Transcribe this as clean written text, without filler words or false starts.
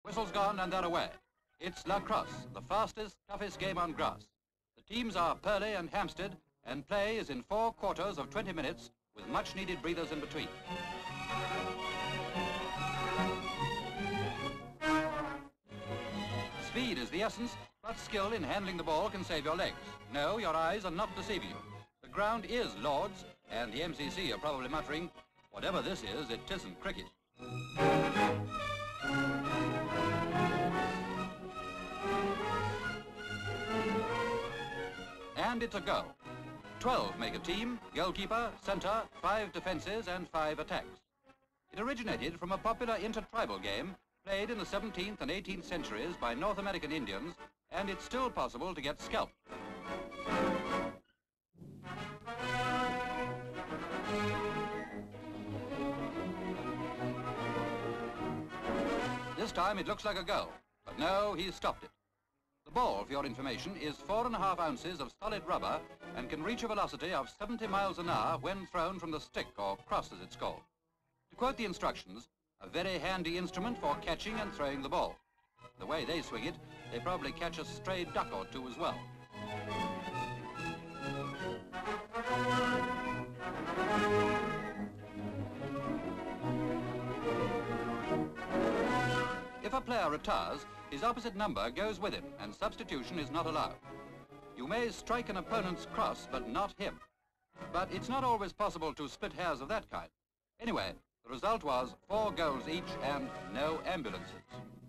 Whistle's gone and they're away. It's Lacrosse, the fastest, toughest game on grass. The teams are Purley and Hampstead, and play is in 4 quarters of 20 minutes with much-needed breathers in between. Speed is the essence, but skill in handling the ball can save your legs. No, your eyes are not deceiving you. The ground is Lord's, and the MCC are probably muttering, whatever this is, it isn't cricket. And it's a go. 12 make a team, goalkeeper, centre, 5 defences and 5 attacks. It originated from a popular inter-tribal game played in the 17th and 18th centuries by North American Indians, and it's still possible to get scalped. This time it looks like a goal, but no, he's stopped it. The ball, for your information, is 4.5 ounces of solid rubber and can reach a velocity of 70 miles an hour when thrown from the stick, or cross as it's called. To quote the instructions, a very handy instrument for catching and throwing the ball. The way they swing it, they probably catch a stray duck or two as well. If a player retires, his opposite number goes with him and substitution is not allowed. You may strike an opponent's cross, but not him. But it's not always possible to split hairs of that kind. Anyway, the result was 4 goals each and no ambulances.